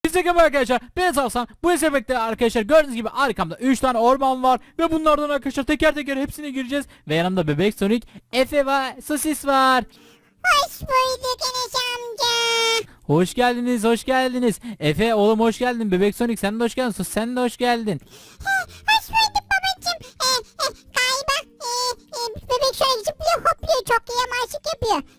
Hepsi gibi arkadaşlar. Ben Hasan. Bu efekte arkadaşlar gördüğünüz gibi arkamda 3 tane orman var. Ve bunlardan arkadaşlar teker teker hepsine gireceğiz. Ve yanımda Bebek Sonic, Efe ve Sosis var. Hoş bulduk Enes amca. Hoş geldiniz, hoş geldiniz. Efe oğlum hoş geldin. Bebek Sonic sen de hoş geldin. Sus sen de hoş geldin. Hoş bulduk babacım. Galiba bebek şöyle zıplıyor hopluyor çok yaramazlık yapıyor.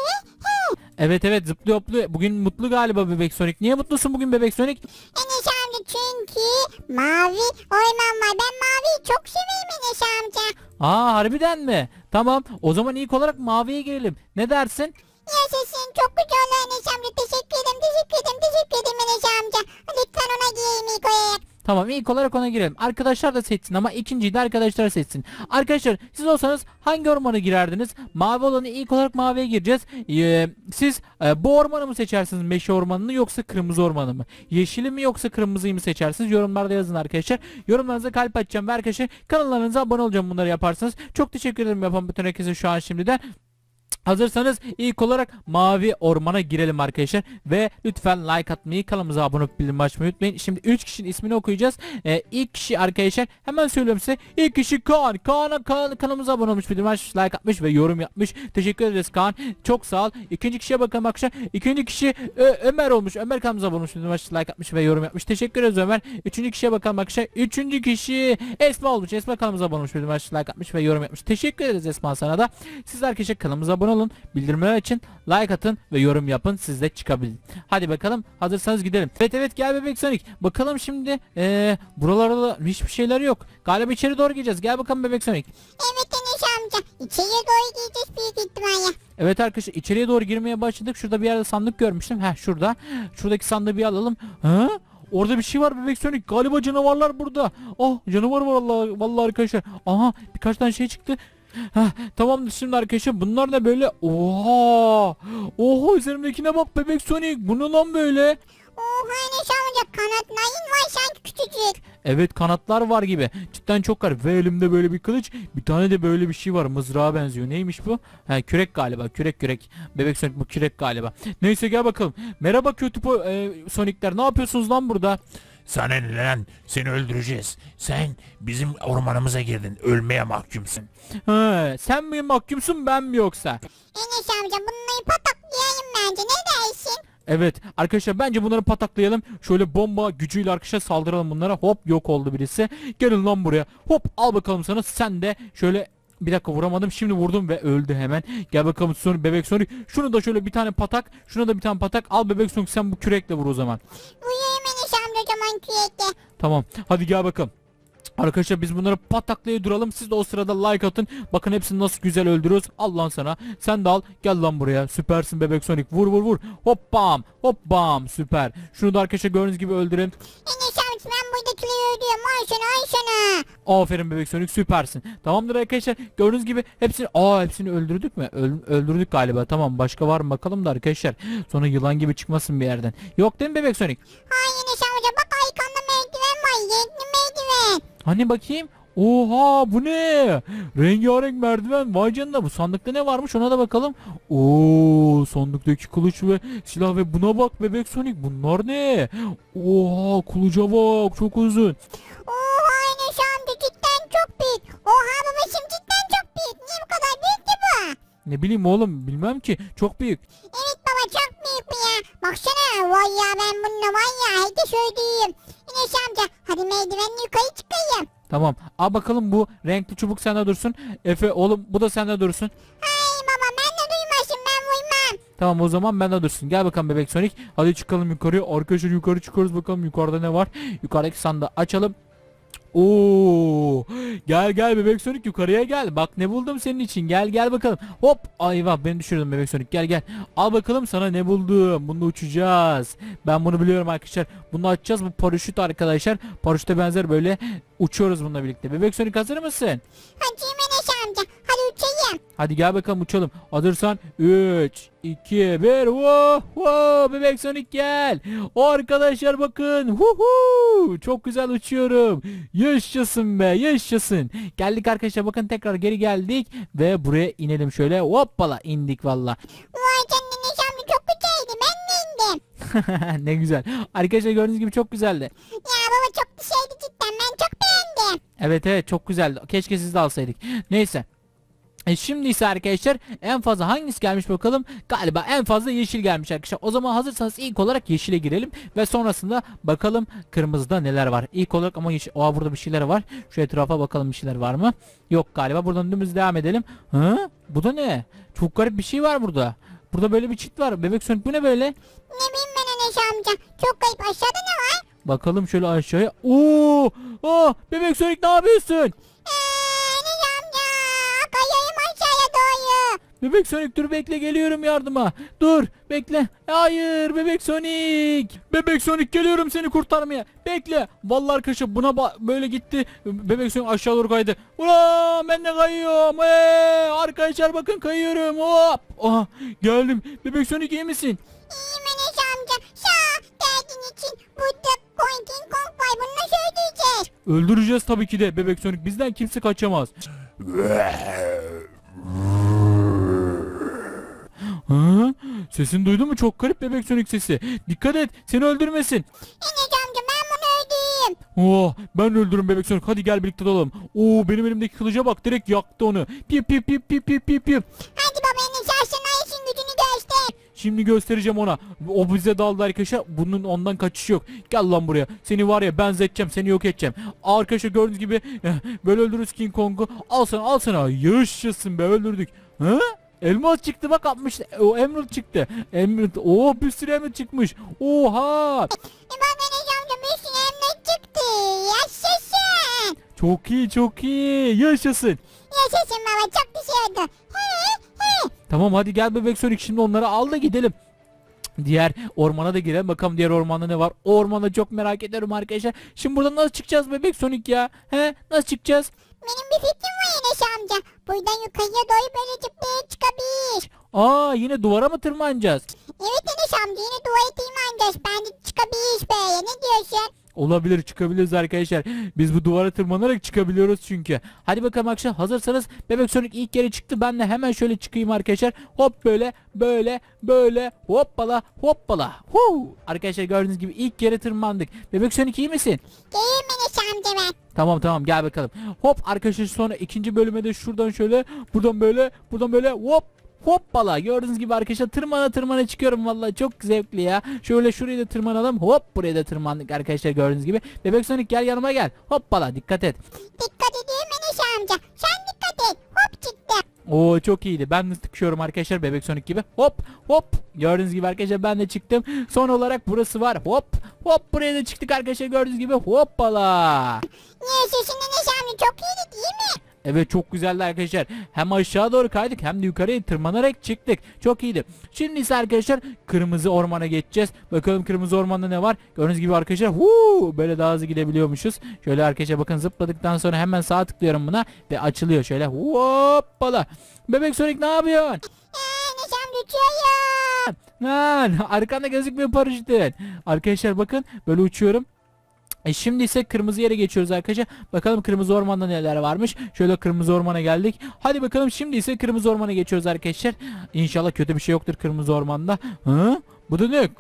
Evet evet zıplıyor hopluyor. Bugün mutlu galiba Bebek Sonic. Niye mutlusun bugün Bebek Sonic? Enes amca çünkü mavi orman var. Ben maviyi çok severim Enes amca. Aa harbiden mi? Tamam o zaman ilk olarak maviye girelim. Ne dersin? Yaşasın çok güzel Enes amca. Teşekkür ederim teşekkür ederim Enes amca. Lütfen ona giyeyim ilk olarak. Tamam ilk olarak ona girelim. Arkadaşlar da seçsin ama ikinciyi de arkadaşlar seçsin. Arkadaşlar siz olsanız hangi ormana girerdiniz? Mavi olanı ilk olarak maviye gireceğiz. Siz bu ormanı mı seçersiniz? Meşe ormanını yoksa kırmızı ormanı mı? Yeşili mi yoksa kırmızıyı mı seçersiniz? Yorumlarda yazın arkadaşlar. Yorumlarınıza kalp açacağım ve arkadaşlar kanallarınıza abone olacağım bunları yaparsanız. Çok teşekkür ederim yapan bütün herkese şu an şimdiden. Hazırsanız ilk olarak mavi ormana girelim arkadaşlar ve lütfen like atmayı, kanalımıza abone olup bildirim açmayı unutmayın. Şimdi 3 kişinin ismini okuyacağız. İlk kişi arkadaşlar hemen söylüyorum size. İlk kişi Kaan. Kanalımıza abone olmuş, bildirim açmış, like atmış ve yorum yapmış. Teşekkür ederiz Kaan. Çok sağ ol. İkinci kişiye bakalım arkadaşlar. İkinci kişi Ömer olmuş. Ömer kanalımıza abone olmuş, bildirim açmış, like atmış ve yorum yapmış. Teşekkür ederiz Ömer. Üçüncü kişiye bakalım arkadaşlar. Üçüncü kişi Esma olmuş. Esma kanalımıza abone olmuş, bildirim açmış, like atmış ve yorum yapmış. Teşekkür ederiz Esma sana da. Siz arkadaşlar kanalımıza abone olun, bildirimler için like atın ve yorum yapın, siz de çıkabilin. Hadi bakalım hazırsanız gidelim. Evet gel Bebek Sonic. Bakalım şimdi buralarda da hiçbir şeyler yok. Galiba içeri doğru gideceğiz. Gel bakalım Bebek Sonic. Evet Enes amca. İçeriye doğru gideceğiz büyük ihtimalle. Evet arkadaşlar içeriye doğru girmeye başladık. Şurada bir yerde sandık görmüştüm. Şurada. Şuradaki sandığı bir alalım. Orada bir şey var Bebek Sonic. Galiba canavarlar burada. Oh canavar var vallahi arkadaşlar. Aha birkaç tane şey çıktı. Tamamdır şimdi arkadaşlar bunlar da böyle oha üzerimdekine bak Bebek Sonic, bu ne lan böyle? Oha Enes amca kanatların var sanki küçücük. Evet kanatlar var gibi, cidden çok garip ve elimde böyle bir kılıç, bir tane de böyle bir şey var, mızrağa benziyor. Neymiş bu? Kürek galiba, kürek Bebek Sonic, bu kürek galiba. Neyse gel bakalım. Merhaba kötü Sonic'ler, ne yapıyorsunuz lan burada? Sana ne lan? Seni öldüreceğiz. Sen bizim ormanımıza girdin. Ölmeye mahkumsun. Sen mi mahkumsun ben mi yoksa? Enes amca bunları pataklayayım bence ne dersin? Evet arkadaşlar bence bunları pataklayalım. Şöyle bomba gücüyle arkadaşlar saldıralım bunlara. Hop yok oldu birisi. Gelin lan buraya. Hop al bakalım sana. Sen de şöyle bir dakika vuramadım. Şimdi vurdum ve öldü hemen. Gel bakalım Sonic, Bebek Sonic. Şunu da şöyle bir tane patak. Şuna da bir tane patak. Al Bebek Sonic sen bu kürekle vur o zaman. Uyuyayım Enes amca o zaman kürekle. Tamam. Hadi gel bakalım. Arkadaşlar biz bunları pataklaya duralım. Siz de o sırada like atın. Bakın hepsini nasıl güzel öldürüyoruz. Al lan sana. Sen de al. Gel lan buraya. Süpersin Bebek Sonic. Vur. Hop bam. Süper. Şunu da arkadaşlar gördüğünüz gibi öldürelim. Enes amca ben buradakileri öldürüyorum. Ay sana. Aferin Bebek Sonic, süpersin. Tamamdır arkadaşlar. Gördüğünüz gibi hepsini öldürdük mü? Öldürdük galiba. Tamam başka var mı bakalım da arkadaşlar. Sonra yılan gibi çıkmasın bir yerden. Yok değil mi Bebek Sonic? Hayır Enes amca bak arkanda merdiven var. Yeni merdiven. Hani bakayım. Oha bu ne? Rengarenk merdiven. Vay canına, bu sandıkta ne varmış ona da bakalım. Sandıktaki kılıç ve silah ve buna bak Bebek Sonic, bunlar ne? Oha kılıca bak, çok uzun. Oha Enes amca cidden çok büyük. Oha babacım cidden çok büyük. Niye bu kadar büyük ki bu? Ne bileyim oğlum, bilmem ki, çok büyük. Evet baba çok büyük bu ya. Baksana vay ya ben bununla var ya. Hadi söyleyeyim. Enes amca hadi merdivenle yukarı çıkayım. Tamam al bakalım, bu renkli çubuk sende dursun. Efe oğlum bu da sende dursun. Hay baba ben de duymasın ben uymam. Tamam o zaman bende dursun. Gel bakalım Bebek Sonic. Hadi çıkalım yukarıya. Arkadaşlar yukarı çıkıyoruz, bakalım yukarıda ne var. Yukarıdaki sandığı açalım. Gel Bebek Sonic yukarıya gel. Bak ne buldum senin için. Gel bakalım. Hop. Ayvah beni düşürdüm Bebek Sonic. Gel. Al bakalım sana ne buldum. Bununla uçacağız. Ben bunu biliyorum arkadaşlar. Bunu açacağız. Bu paraşüt arkadaşlar. Paraşüte benzer böyle uçuyoruz bununla birlikte. Bebek Sonic hazır mısın? Hadi Enes amca hadi uçayım. Hadi gel bakalım uçalım. Hazırsan 3, 2, 1. Wow, Bebek Sonic gel. Arkadaşlar bakın. Çok güzel uçuyorum. Yaşasın be, yaşasın. Geldik arkadaşlar, bakın tekrar geri geldik ve buraya inelim şöyle. Hoppala indik valla. Vay canına Enes amca çok güzeldi ben de indim. Ne güzel. Arkadaşlar gördüğünüz gibi çok güzeldi. Ya baba çok şeydi cidden ben çok beğendim. Evet evet çok güzeldi. Keşke siz de alsaydık. Neyse. Şimdi ise arkadaşlar en fazla hangisi gelmiş bakalım. Galiba en fazla yeşil gelmiş arkadaşlar. O zaman hazırsanız ilk olarak yeşile girelim. Ve sonrasında bakalım kırmızıda neler var. İlk olarak ama yeşil. Oha burada bir şeyler var. Şu etrafa bakalım bir şeyler var mı? Yok galiba. Buradan dümdüz devam edelim. Hı? Bu da ne? Çok garip bir şey var burada. Burada böyle bir çit var. Bebek Sonic bu ne böyle? Ne bileyim ben Enes amca. Çok kayıp aşağıda ne var? Bakalım şöyle aşağıya. Oo! Oh! Bebek Sonic ne yapıyorsun? Enes amca. Kayayım aşağıya doğru. Bebek Sonic dur bekle geliyorum yardıma. Dur bekle. Hayır Bebek Sonic. Bebek Sonic geliyorum seni kurtarmaya. Bekle. Vallahi arkadaşlar buna böyle gitti. Bebek Sonic aşağı doğru kaydı. Ulan ben de kayıyorum. Arkadaşlar bakın kayıyorum. Hop. Aha, geldim. Bebek Sonic iyi misin? İyiyim Enes amca. Sağ derdin için burada King Kong var. Bunu nasıl ödeyeceğiz? Öldüreceğiz tabii ki de Bebek Sonic. Bizden kimse kaçamaz. Hı? Sesini duydun mu? Çok garip Bebek Sonic sesi. Dikkat et seni öldürmesin. Enes amca ben bunu ödeyeyim. Oh, ben öldürürüm Bebek Sonic. Hadi gel birlikte dalalım. Oo benim elimdeki kılıca bak direkt yaktı onu. Pip pip pip pip pip pip pip. Hadi baba Enes aslında işin gücünü göster. Şimdi göstereceğim ona. O bize daldı arkadaşlar. Bunun ondan kaçışı yok. Gel lan buraya. Seni var ya benzeteceğim. Seni yok edeceğim. Arkadaşlar gördüğünüz gibi böyle öldürürüz King Kong'u. Al sana al sana. Yaşasın be öldürdük. Hı? Elmas çıktı bak 60. O Emerald çıktı. Emerald. Oo bir sürü Emerald çıkmış. Oha. Bak Enes amca bir sürü emlak çıktı. Yaşasın. Çok iyi çok iyi. Yaşasın. Yaşasın baba çok güzel oldu. He. Tamam hadi gel Bebek Sonic şimdi onları al da gidelim. Diğer ormana da girelim bakalım diğer ormanda ne var. O ormanda çok merak ediyorum arkadaşlar. Şimdi buradan nasıl çıkacağız Bebek Sonic ya? He? Nasıl çıkacağız? Benim bir fikrim var Enes amca. Buradan yukarıya doğru böyle zıplaya çıkabilir. Aa yine duvara mı tırmanacağız? Evet Enes amca yine duvara tırmanacağız. Ben de çıkabiliriz böyle ne diyorsun? Olabilir çıkabiliriz arkadaşlar. Biz bu duvara tırmanarak çıkabiliyoruz çünkü. Hadi bakalım arkadaşlar hazırsanız Bebek Sonic ilk kere çıktı. Ben de hemen şöyle çıkayım arkadaşlar. Hop böyle böyle böyle hoppala hoppala. Huu. Arkadaşlar gördüğünüz gibi ilk kere tırmandık. Bebek Sonic iyi misin? Gelin Enes amca ben. Tamam gel bakalım. Hop arkadaşlar sonra ikinci bölüme de şuradan şöyle buradan böyle hop hoppala gördüğünüz gibi arkadaşlar tırmana çıkıyorum vallahi çok zevkli ya. Şöyle şuraya da tırmanalım. Hop buraya da tırmandık arkadaşlar gördüğünüz gibi. Bebek Sonic gel yanıma gel. Hoppala dikkat et. Dikkat edeyim Enes amca. Sen dikkat et. Hop çıktı. Oo çok iyiydi. Ben de tıkıyorum arkadaşlar Bebek Sonic gibi. Hop. Gördüğünüz gibi arkadaşlar ben de çıktım. Son olarak burası var. Hop buraya da çıktık arkadaşlar gördüğünüz gibi. Hoppala. Yaşasın Enes amca çok iyiydi değil mi? Evet çok güzeldi arkadaşlar. Hem aşağı doğru kaydık hem de yukarıya tırmanarak çıktık. Çok iyiydi. Şimdi ise arkadaşlar kırmızı ormana geçeceğiz. Bakalım kırmızı ormanda ne var? Gördüğünüz gibi arkadaşlar böyle daha hızlı gidebiliyormuşuz. Şöyle arkadaşlar bakın zıpladıktan sonra hemen sağ tıklıyorum buna ve açılıyor şöyle. Hoppala. Bebek Sonic ne yapıyorsun? Enes amca uçuyorum. Lan arkanda gözükmüyor paraşütün. Arkadaşlar bakın böyle uçuyorum. Şimdi ise kırmızı yere geçiyoruz arkadaşlar. Bakalım kırmızı ormanda neler varmış. Şöyle kırmızı ormana geldik. Hadi bakalım şimdi ise kırmızı ormana geçiyoruz arkadaşlar. İnşallah kötü bir şey yoktur kırmızı ormanda. Hı? Bu da ne?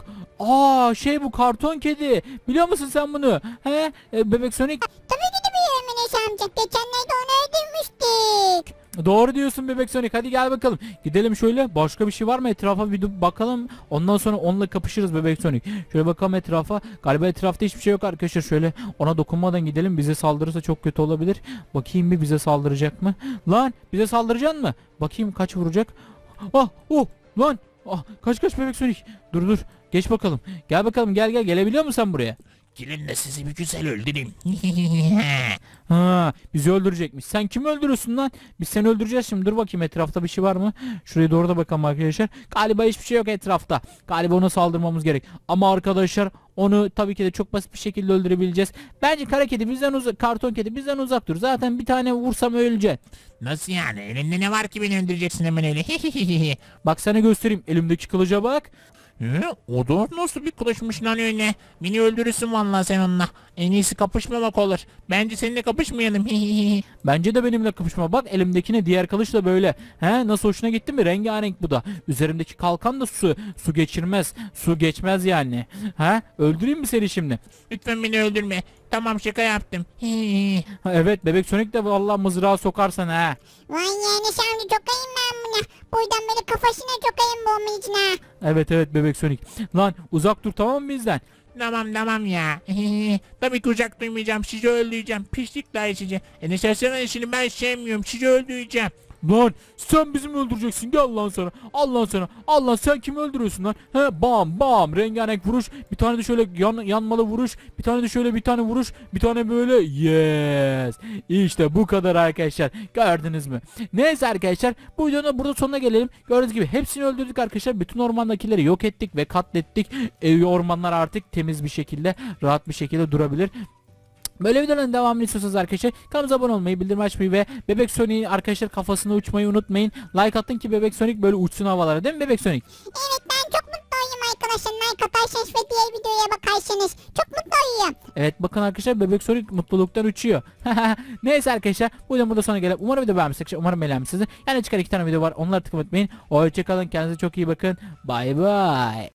Aa bu karton kedi. Biliyor musun sen bunu? He? Bebek Sonic. Tabii ki de biliyorum Enes amca. Geçenlerde onu öldürmüştük. Doğru diyorsun Bebek Sonic. Hadi gel bakalım. Gidelim şöyle. Başka bir şey var mı? Etrafa bir bakalım. Ondan sonra onunla kapışırız Bebek Sonic. Şöyle bakalım etrafa. Galiba etrafta hiçbir şey yok arkadaşlar. Şöyle ona dokunmadan gidelim. Bize saldırırsa çok kötü olabilir. Bakayım bir bize saldıracak mı? Lan bize saldıracak mı? Bakayım kaç vuracak? Lan. Kaç Bebek Sonic. Dur. Geç bakalım. Gel bakalım gel gelebiliyor musun sen buraya? Gelin de sizi bir güzel öldüreyim. Ha, bizi öldürecekmiş. Sen kimi öldürüyorsun lan? Biz seni öldüreceğiz şimdi. Dur bakayım etrafta bir şey var mı? Şuraya doğru da bakalım arkadaşlar. Galiba hiçbir şey yok etrafta. Galiba ona saldırmamız gerek. Ama arkadaşlar onu tabii ki de çok basit bir şekilde öldürebileceğiz. Bence kara kedi bizden uzak, karton kedi bizden uzak dur. Zaten bir tane vursam öleceksin. Nasıl yani? Elinde ne var ki beni öldüreceksin hemen öyle? Bak sana göstereyim. Elimdeki kılıca bak. O da nasıl bir kılıçmış lan öyle? Beni öldürürsün vallahi sen onunla. En iyisi kapışmamak olur. Bence seninle kapışmayalım. Bence de benimle kapışma. Bak elimdekine diğer kılıç da böyle. He nasıl hoşuna gitti mi? Rengarenk bu da. Üzerimdeki kalkan da su. Su geçirmez. Su geçmez yani. He öldüreyim mi seni şimdi? Lütfen beni öldürme. Tamam şaka yaptım. Ha, evet bebek Sonic de vallahi mızrağı sokarsan ha. Vay ya Enes amca sokayım ben buna. Buradan böyle kafasına sokayım bu içine. Evet bebek Sonic. Lan uzak dur tamam mı bizden? Tamam ya. Tabii ki uzak duymayacağım. Sizi öldüreceğim. Pislikler sizi. Enes Arslan'ın işini ben sevmiyorum. Sizi öldüreceğim. Lan sen bizim öldüreceksin gel lan sana. Allah sana. Allah sen kimi öldürüyorsun lan? He bam bam rengarenk vuruş. Bir tane de şöyle yanmalı vuruş. Bir tane de şöyle bir tane vuruş. Bir tane böyle yes. İşte bu kadar arkadaşlar. Gördünüz mü? Neyse arkadaşlar bu videonun burada sonuna gelelim. Gördüğünüz gibi hepsini öldürdük arkadaşlar. Bütün ormandakileri yok ettik ve katlettik. Ormanlar artık temiz bir şekilde rahat bir şekilde durabilir. Böyle videoların devamını istiyorsanız arkadaşlar kanalımıza abone olmayı, bildirim açmayı ve Bebek Sonic'in arkadaşlar kafasına uçmayı unutmayın. Like atın ki Bebek Sonic böyle uçsun havalara değil mi Bebek Sonic? Evet ben çok mutlu oldum arkadaşlar. Like atarsanız ve diğer videoya bakarsanız. Çok mutlu oldum. Evet bakın arkadaşlar Bebek Sonic mutluluktan uçuyor. Neyse arkadaşlar bu videonun burada sonra gelip umarım video beğenmişsiniz. Umarım beğenmişsiniz. Yani çıkar 2 tane video var onları tıklamayı unutmayın. Hoşçakalın kendinize çok iyi bakın. Bay bay.